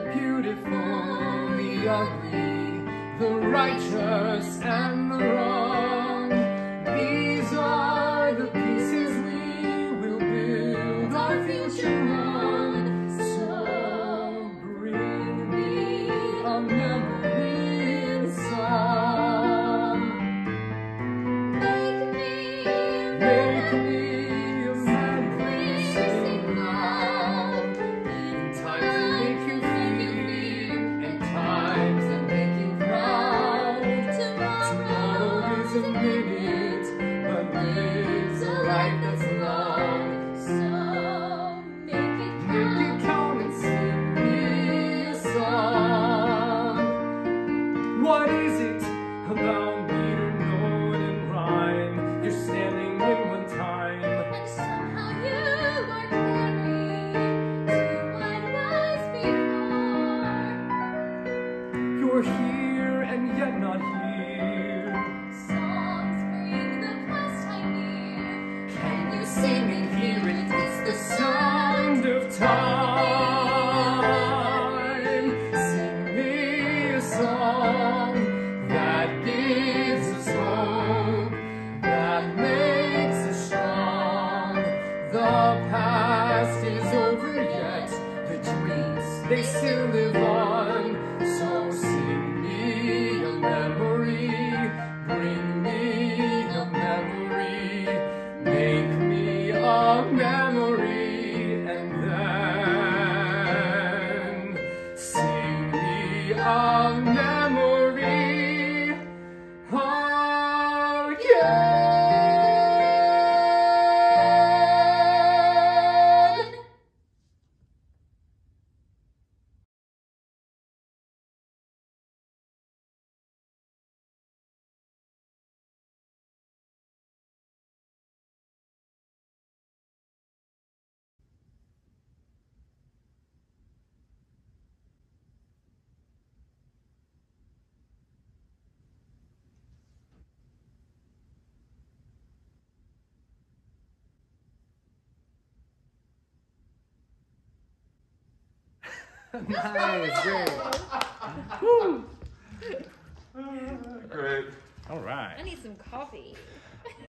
beautiful, the ugly, the righteous, and the wrong. These are the pieces we will build our future on. So bring me a memory in song. Make me a memory, sing loud. In time to make you feel, and time to make you proud. Tomorrow is a minute, but lives a life that's long. So make it count and sing me a song. What is it about meter, note, and rhyme? You're standing in one time, And somehow you are carried to what was before. you're here and yet not here. Songs bring the past time near. Can you sing and hear it? It's the sound of time. Sing me a song that gives us hope, that makes us strong. The past is over yet, the dreams, they still live on. So sing me a memory, bring me a memory, make me a memory, and then sing me a memory again. Nice, great. Woo. Great. All right. I need some coffee.